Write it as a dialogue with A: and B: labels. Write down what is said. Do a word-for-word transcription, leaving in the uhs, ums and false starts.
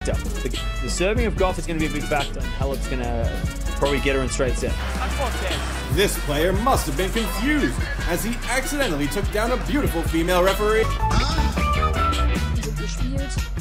A: factor. The, the serving of Goff is going to be a big factor. Halep's going to probably get her in straight set.
B: This player must have been confused, as he accidentally took down a beautiful female referee.
C: Gespielt.